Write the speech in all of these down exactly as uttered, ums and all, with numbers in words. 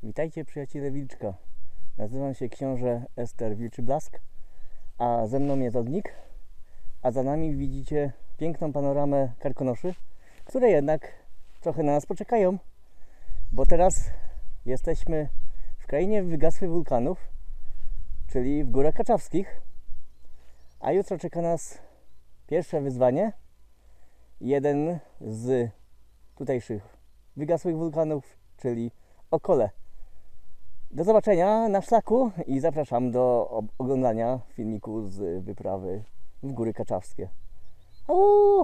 Witajcie przyjaciele Wilczka. Nazywam się książę Ester Wilczy Blask, a ze mną jest Ognik, a za nami widzicie piękną panoramę Karkonoszy, które jednak trochę na nas poczekają, bo teraz jesteśmy w krainie wygasłych wulkanów, czyli w Górach Kaczawskich, a jutro czeka nas pierwsze wyzwanie, jeden z tutejszych wygasłych wulkanów, czyli Okole. Do zobaczenia na szlaku i zapraszam do oglądania filmiku z wyprawy w Góry Kaczawskie. Au!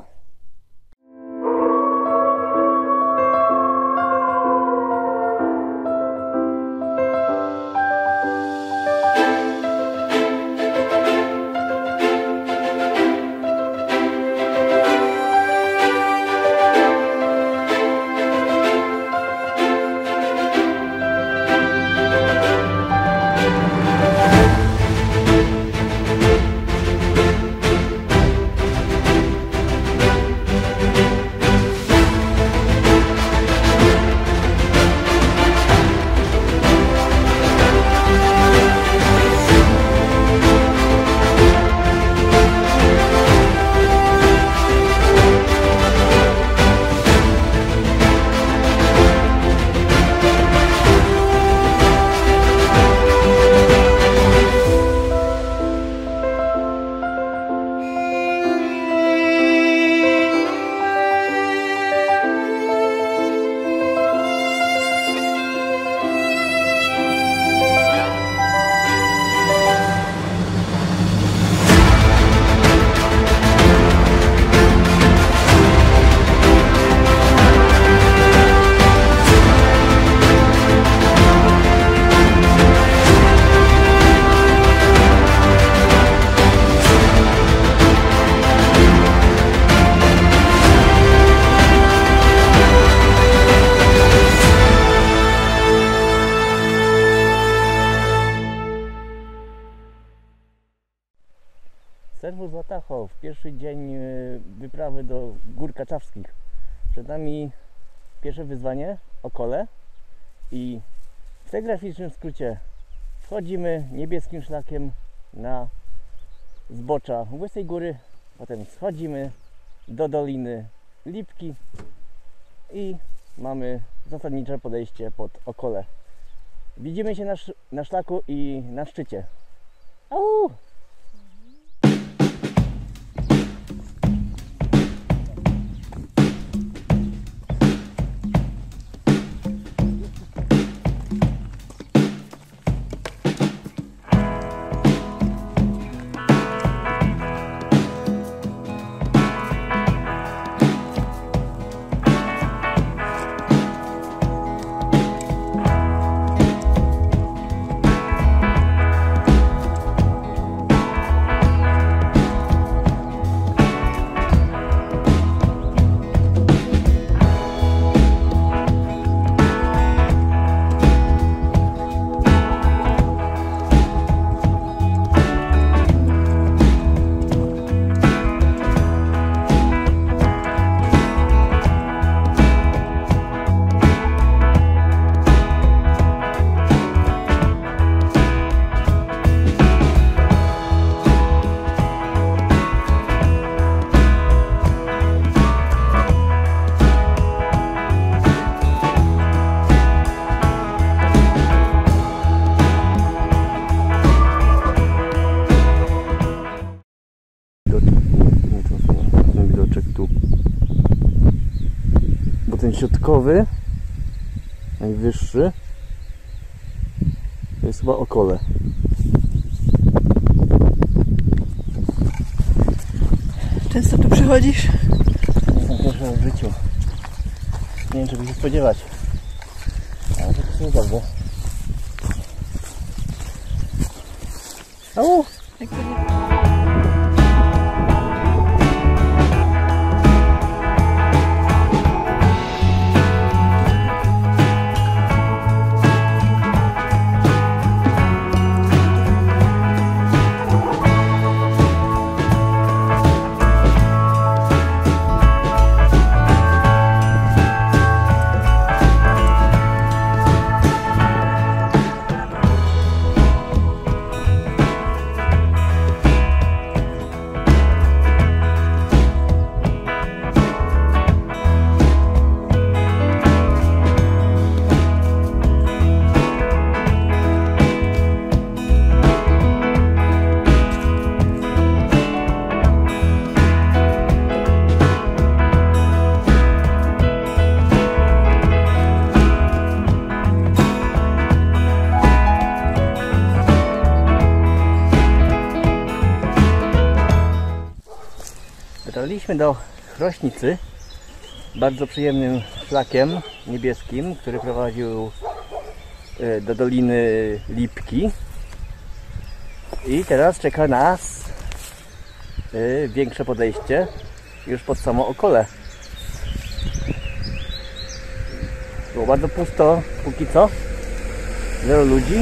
Serwus Latacho, w pierwszy dzień wyprawy do Gór Kaczawskich. Przed nami pierwsze wyzwanie, Okole, i w telegraficznym skrócie wchodzimy niebieskim szlakiem na zbocza Łysej Góry, potem schodzimy do Doliny Lipki i mamy zasadnicze podejście pod Okole. Widzimy się na, sz na szlaku i na szczycie. Au! Bo ten środkowy, najwyższy, to jest chyba Okole. Często tu przychodzisz? Jestem pierwszy raz w życiu. Nie wiem, czego się spodziewać. Ale to jest dobrze. Au! Jak to nie... Dotarliśmy do Chrośnicy bardzo przyjemnym szlakiem niebieskim, który prowadził do Doliny Lipki. I teraz czeka nas większe podejście już pod samo Okole. Było bardzo pusto póki co, zero ludzi,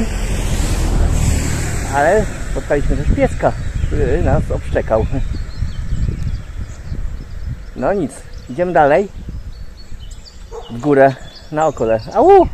ale spotkaliśmy też pieska, który nas obszczekał. No nic, idziemy dalej w górę na Okole. Au!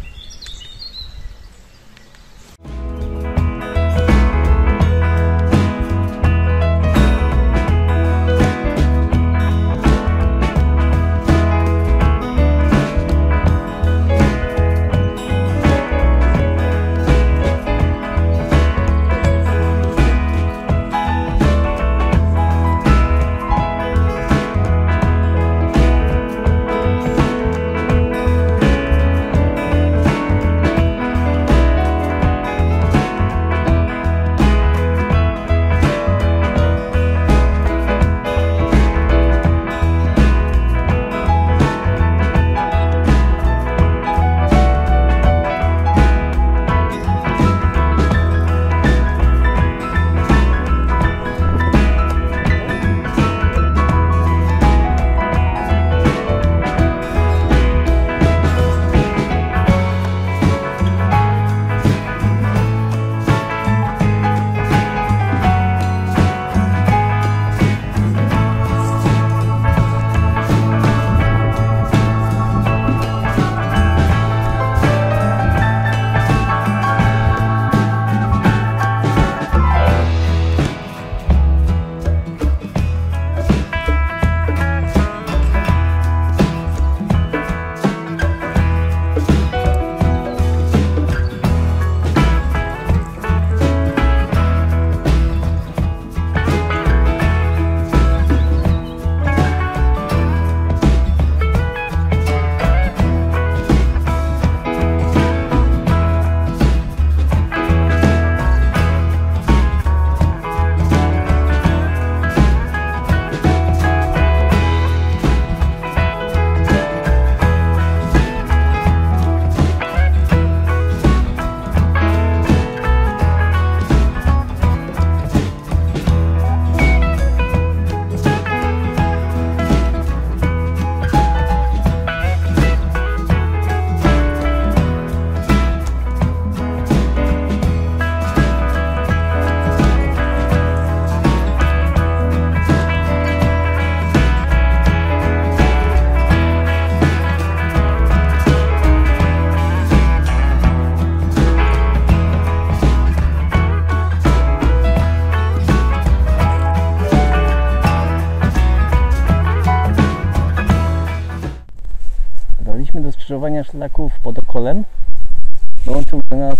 Do skrzyżowania szlaków pod Okolem. Dołączył do nas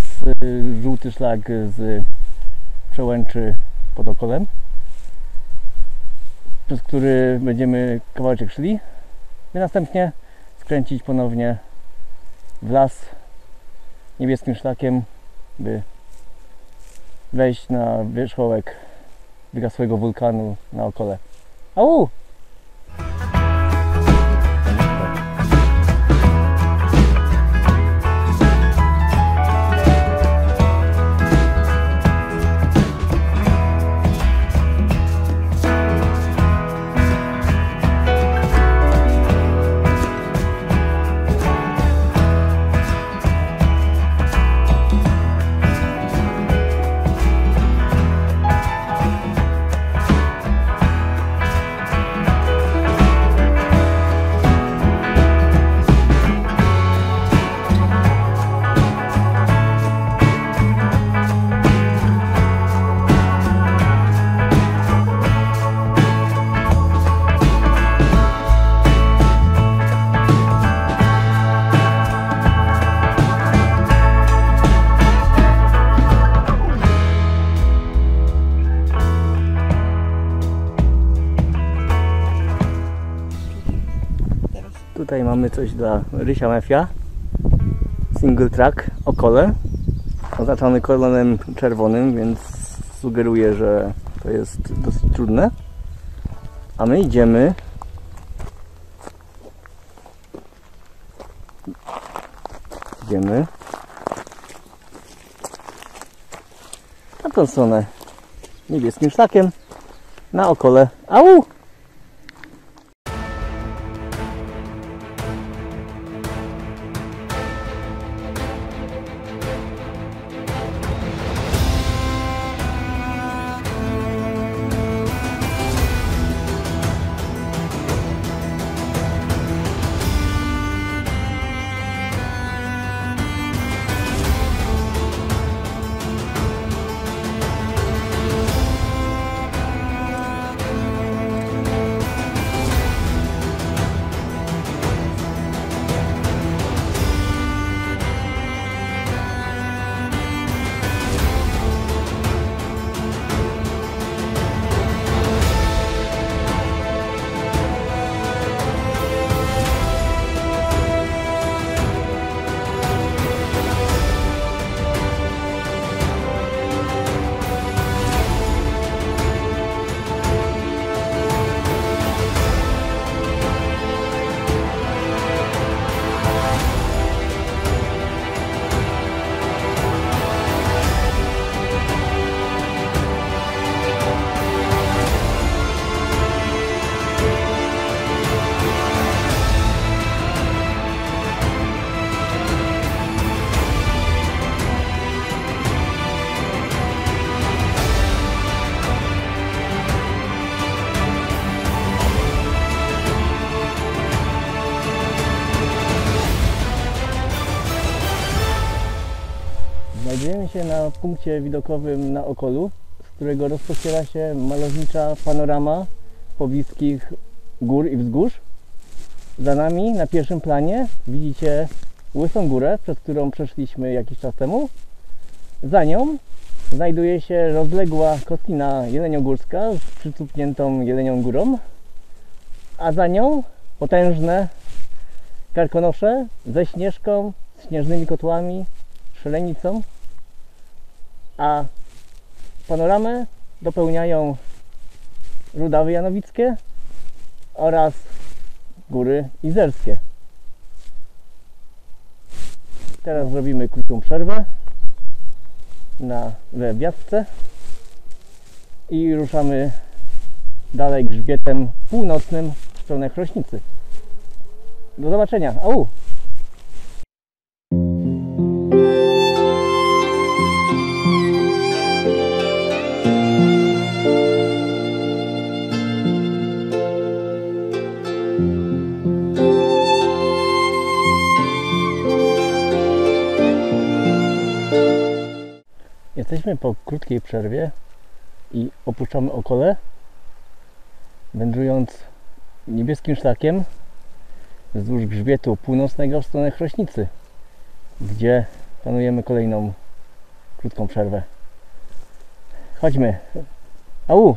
żółty szlak z Przełęczy pod Okolem, przez który będziemy kawałeczek szli, by następnie skręcić ponownie w las niebieskim szlakiem, by wejść na wierzchołek wygasłego wulkanu na Okole. Au! Tutaj mamy coś dla Rysia Mefia. Single track Okole, oznaczony kolonem czerwonym, więc sugeruję, że to jest dosyć trudne. A my idziemy Idziemy. Na tą stronę niebieskim szlakiem na okole. Au! Znajdujemy się na punkcie widokowym na Okolu, z którego rozpościera się malownicza panorama pobliskich gór i wzgórz. Za nami na pierwszym planie widzicie Łysą Górę, przez którą przeszliśmy jakiś czas temu. Za nią znajduje się rozległa kotlina jeleniogórska z przycupniętą Jelenią Górą, a za nią potężne Karkonosze ze Śnieżką, z śnieżnymi kotłami, Szelenicą, a panoramę dopełniają Rudawy Janowickie oraz Góry Izerskie. Teraz zrobimy krótką przerwę na we Wiatce i ruszamy dalej grzbietem północnym w stronę Chrośnicy. Do zobaczenia. Au! Jesteśmy po krótkiej przerwie i opuszczamy Okole, wędrując niebieskim szlakiem wzdłuż grzbietu północnego w stronę Chrośnicy, gdzie planujemy kolejną krótką przerwę. Chodźmy! Au!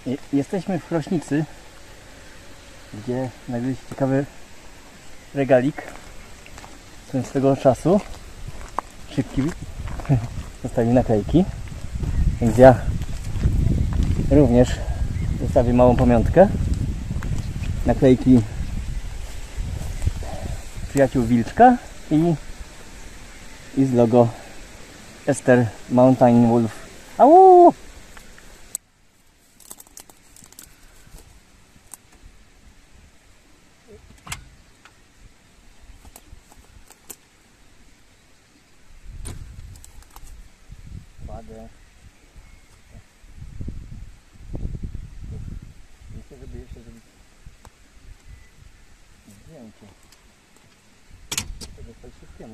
Je- Jesteśmy w Chrośnicy, gdzie nagle ciekawy regalik swego czasu. Szybki zostawił naklejki, więc ja również zostawię małą pamiątkę. Naklejki przyjaciół Wilczka i, i z logo Ester Mountain Wolf. Au! Kładę. Myślę, żeby jeszcze zrobić zdjęcie tego wszystkiemu.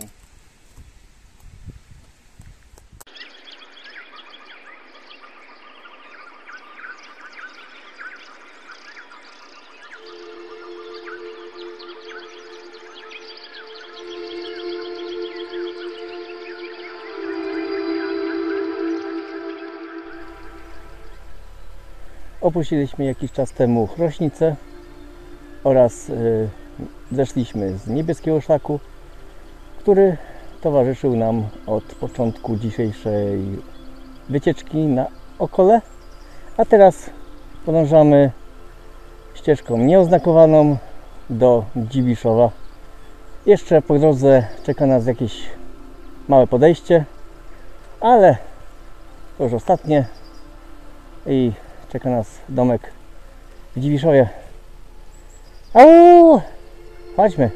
Opuściliśmy jakiś czas temu Chrośnicę oraz y, zeszliśmy z niebieskiego szlaku, który towarzyszył nam od początku dzisiejszej wycieczki na Okole, a teraz podążamy ścieżką nieoznakowaną do Dziwiszowa. Jeszcze po drodze czeka nas jakieś małe podejście, ale to już ostatnie i czeka nas domek w Dziwiszowie. Au! Chodźmy.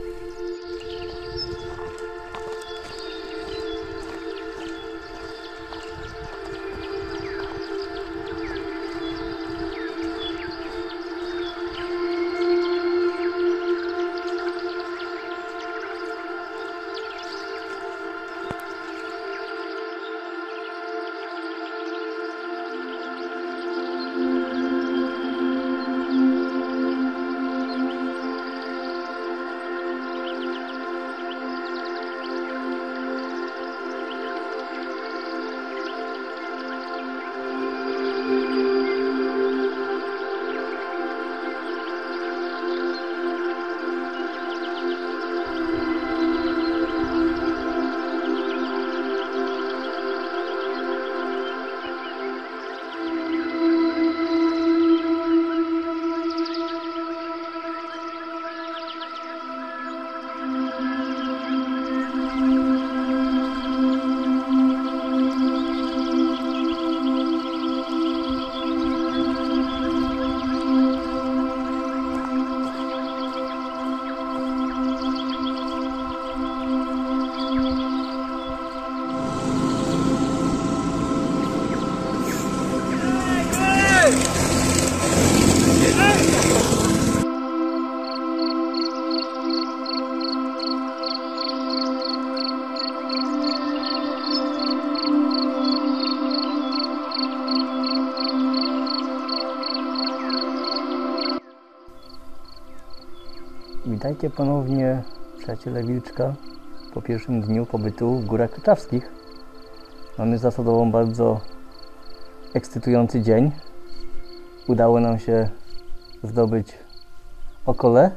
Witajcie ponownie, przyjaciele Wilczka, po pierwszym dniu pobytu w Górach Kryczawskich. Mamy za sobą bardzo ekscytujący dzień. Udało nam się zdobyć Okole.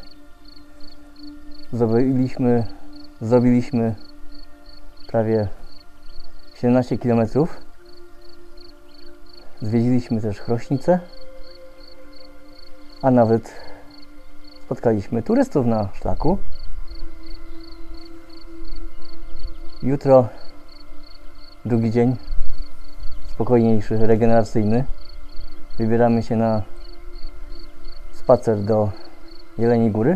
Zrobiliśmy, zrobiliśmy prawie siedemnaście kilometrów. Zwiedziliśmy też Chrośnicę, a nawet spotkaliśmy turystów na szlaku. Jutro drugi dzień, spokojniejszy, regeneracyjny. Wybieramy się na spacer do Jeleniej Góry.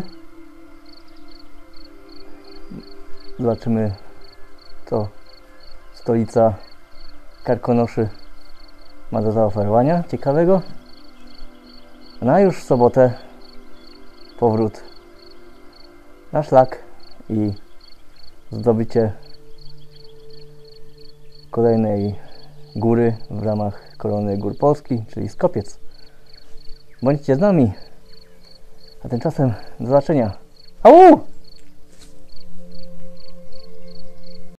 Zobaczymy, co stolica Karkonoszy ma do zaoferowania ciekawego. A już w sobotę powrót na szlak i zdobycie kolejnej góry w ramach Korony Gór Polski, czyli Skopiec. Bądźcie z nami, a tymczasem do zobaczenia. Au!